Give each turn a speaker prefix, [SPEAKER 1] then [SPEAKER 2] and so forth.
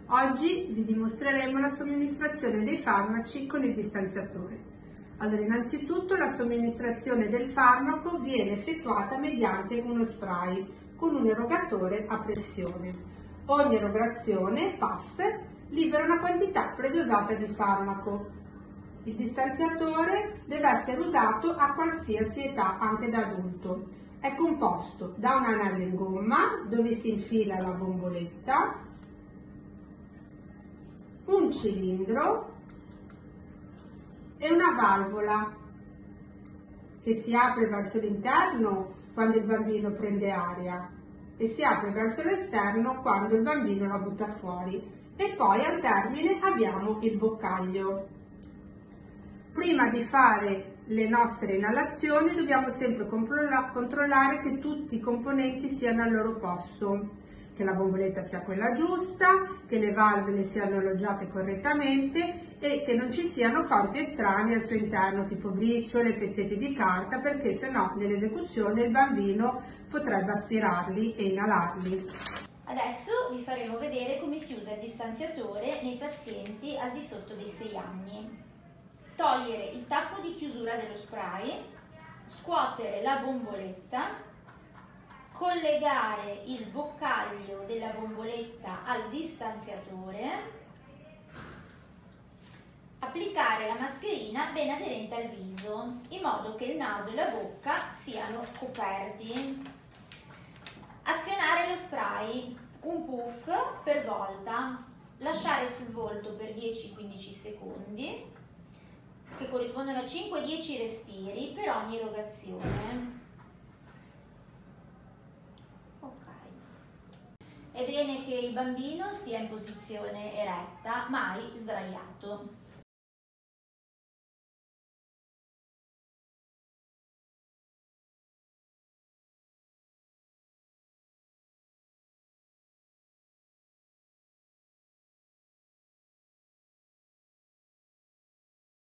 [SPEAKER 1] Oggi vi dimostreremo la somministrazione dei farmaci con il distanziatore. Allora, innanzitutto la somministrazione del farmaco viene effettuata mediante uno spray con un erogatore a pressione. Ogni erogazione, PAF, libera una quantità predosata di farmaco. Il distanziatore deve essere usato a qualsiasi età, anche da adulto. È composto da un anello in gomma dove si infila la bomboletta, un cilindro e una valvola che si apre verso l'interno quando il bambino prende aria e si apre verso l'esterno quando il bambino la butta fuori, e poi al termine abbiamo il boccaglio. Prima di fare le nostre inalazioni dobbiamo sempre controllare che tutti i componenti siano al loro posto, che la bomboletta sia quella giusta, che le valvole siano alloggiate correttamente e che non ci siano corpi estranei al suo interno, tipo briciole, pezzetti di carta, perché sennò nell'esecuzione il bambino potrebbe aspirarli e inalarli.
[SPEAKER 2] Adesso vi faremo vedere come si usa il distanziatore nei pazienti al di sotto dei 6 anni. Togliere il tappo di chiusura dello spray, scuotere la bomboletta, collegare il boccaglio della bomboletta al distanziatore, applicare la mascherina ben aderente al viso, in modo che il naso e la bocca siano coperti. Azionare lo spray, un puff per volta, lasciare sul volto per 10-15 secondi, che corrispondono a 5-10 respiri per ogni erogazione. È bene che il bambino stia in posizione eretta, mai sdraiato.